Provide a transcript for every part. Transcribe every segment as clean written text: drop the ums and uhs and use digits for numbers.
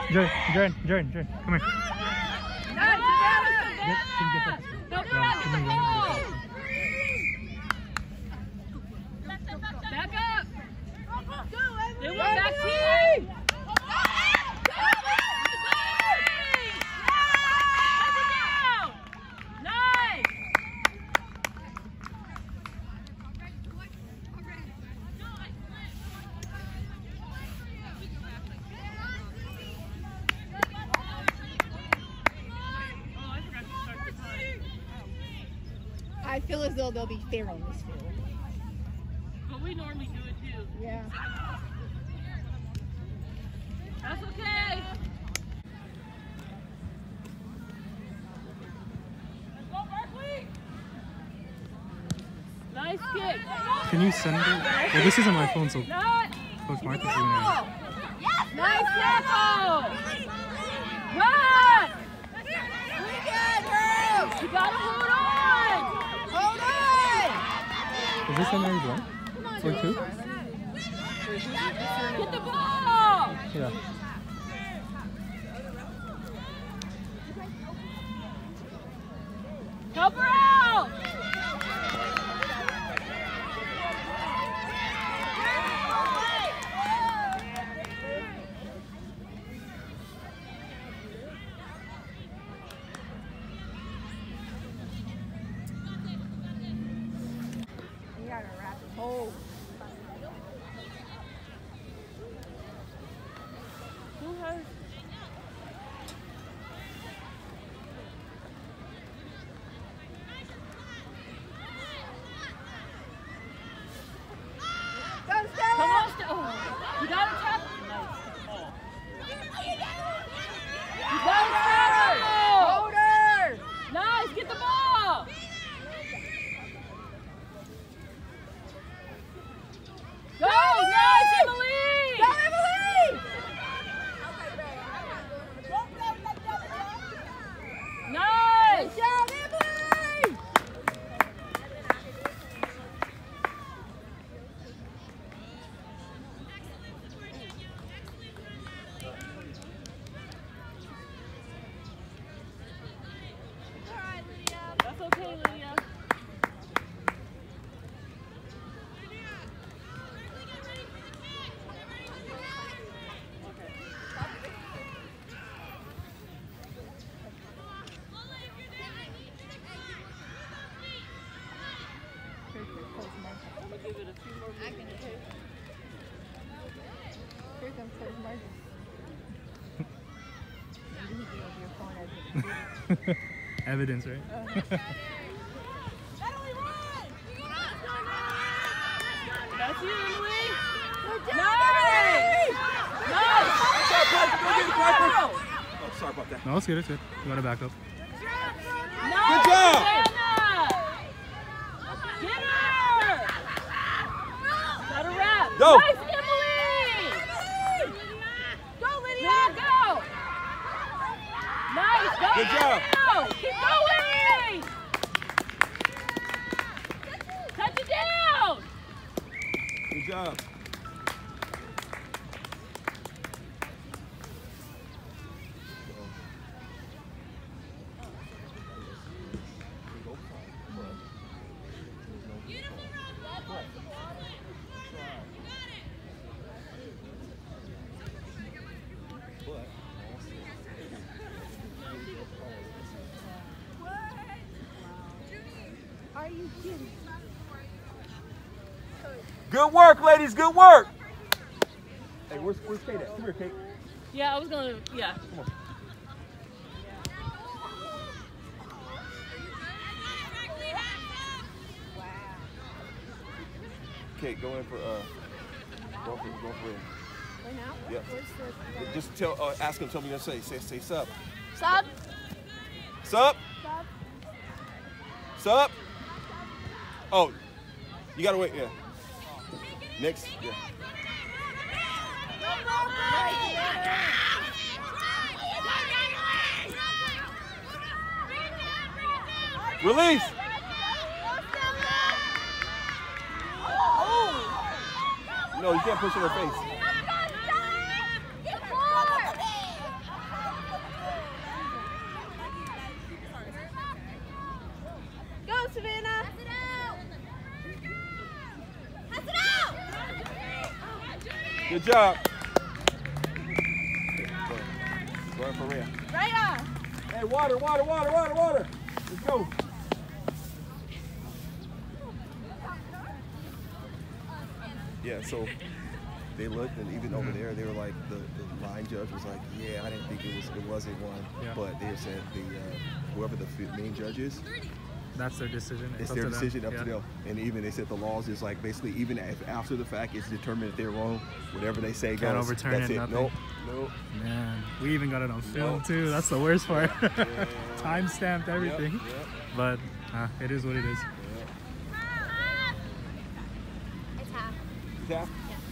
Jordan, come here. Back up! They want back team! Nice! I feel as though they'll be fair on this field. But we normally do it too. Yeah. That's okay. Let's go, Berkeley! Nice kick. Can you send it? Well, this isn't my phone, so Not. Coach Marcus is gonna. Nice tackle. Run. You gotta hold on. Hold on! Is this St. Mary's one? Or two? Get the ball. Yeah. Help her out. You gotta wrap it whole. Who has? Go, Come Stella! on, you gotta tap. You gotta tackle. Hold her! Nice, get the ball. Go, nice, Emily. Go, Emily! Nice. Good job, Emily! That's okay, Lydia. I'm gonna give it a few more minutes. Here comes Coach Marcus. Maybe he gave your phone as a Evidence, right? That's you, Emily. Good job, Nice. Nice. Oh, sorry about that. No, it's good, it's good. You gotta back up. Nice. Good job. Savannah. Get her. Got a wrap. Go. Nice, Emily. Go, Lydia. Go. Nice. Go. Good job. Go. Keep going. Touch it down. Good job. Are you kidding? Good work, ladies. Good work. Hey, where's Kate at? Come here, Kate. Yeah, I was gonna. Yeah. Come on. Kate, go in for go for it. Right now? Yep. Where's the... Just ask him. Tell me what to say sup. Sub. Sup. Sup. Oh, you gotta wait. Yeah. Next. Yeah. Release. No, you can't push in her face. Good job. Going for real. Raya. Hey, water. Let's go. Yeah, so they looked, and even over there, they were like, the line judge was like, yeah, I didn't think it wasn't one, Yeah. but they said whoever the main judge is, That's their decision. it's up their to them. decision up Yeah. to them. And even they said the laws is like basically even if after the fact it's determined if they're wrong, whatever they say Can't goes. overturn That's it, it. nothing. Nope. Man, we even got it on film Nope. too. That's the worst part. Yeah. Time stamped everything. Yep. But it is what it is. It's half. Yeah.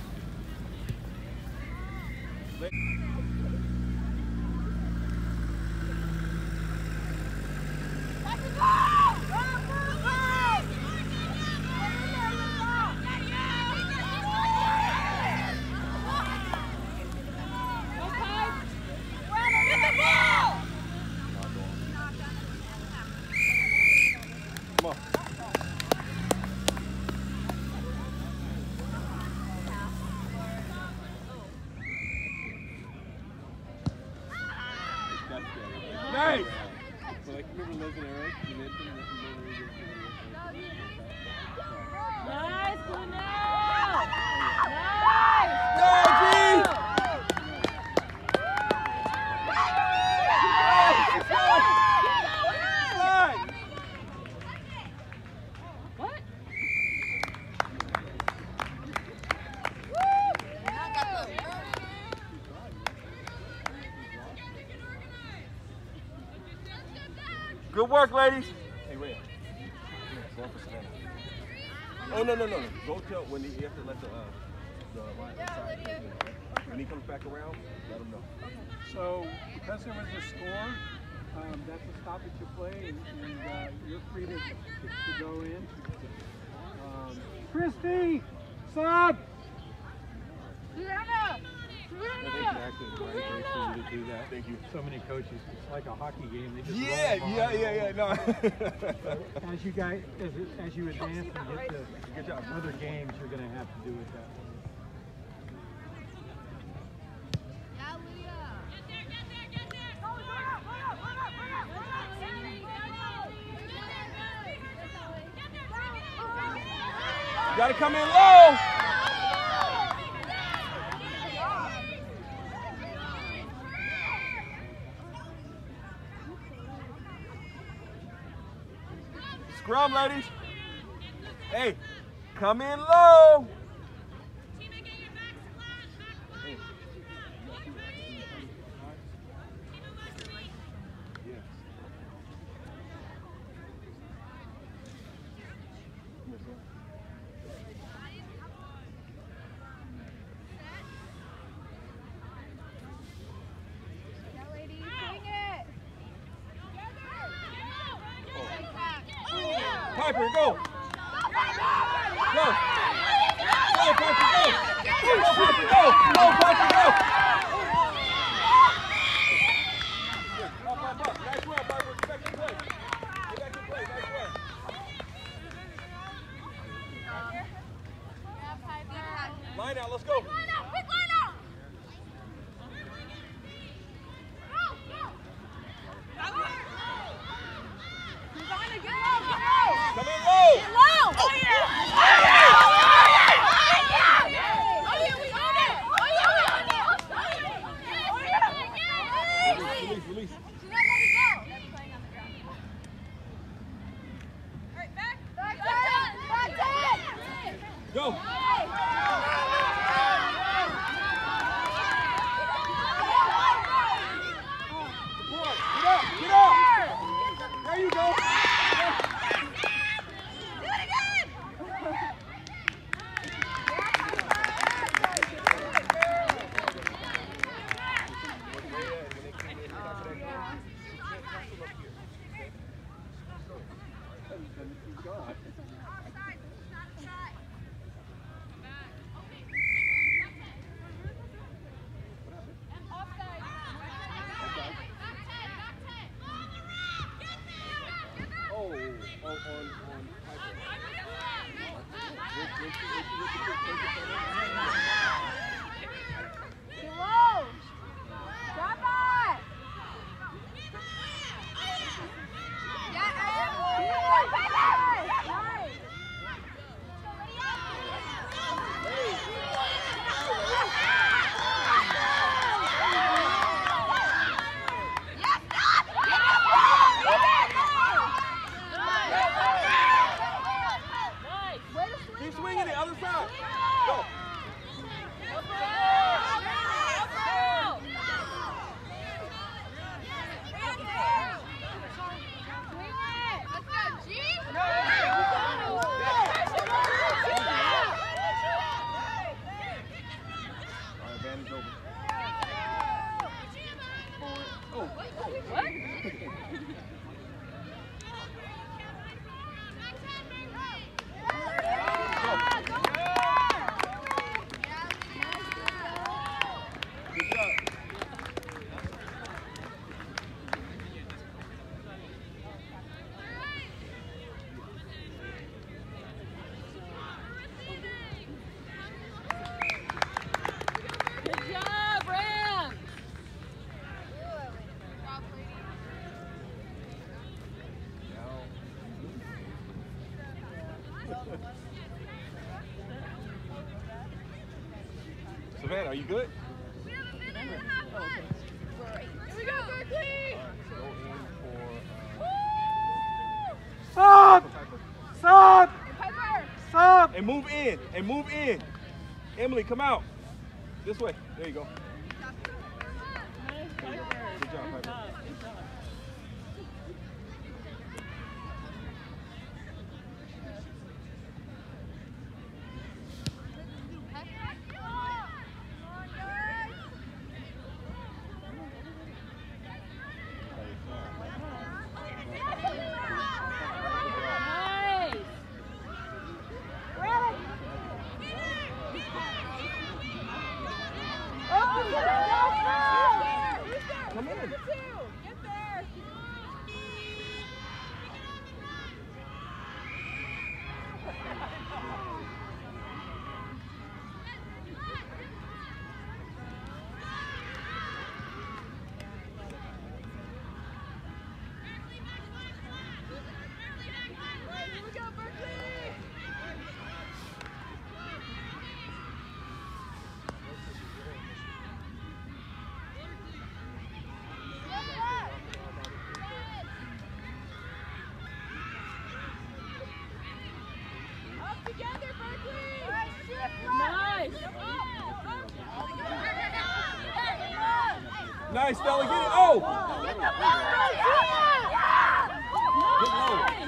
Come on. Nice. So like remember Liz and Eric? You mentioned that Nice, Cornell. What? Good work, ladies. Hey, Ray. Oh, no. Go tell when you have to let the side when he comes back around, let him know. So because there was a score, that's a stoppage of play, and you're free to go in. Christy, sub. Exactly the right way for you to do that. Thank you. So many coaches, it's like a hockey game. They just Yeah. No. As you guys, as you advance and get to Good job. other games, you're going to have to do it that way. You gotta come in low. Scrum, ladies. Hey, come in low. Piper, go. Go. Go, Piper, go. Go, Piper, go. Go, Piper, go. Up. Nice run, Piper. Get back in play. Get back in play. Nice run. Line out, let's go. Come in low. Release. Go. Get up. There you go. swinging it, other side. Go. Advantage over. Oh. Good job. Good job, Ram. Savannah, are you good? Here we go, Berkeley. Go in for Stop! Stop! Piper. Stop! and move in. And move in. Emily, come out. This way. There you go. Good job, Piper. Nice. Come in. Nice. Nice, Stella. Get it. Oh! Good low.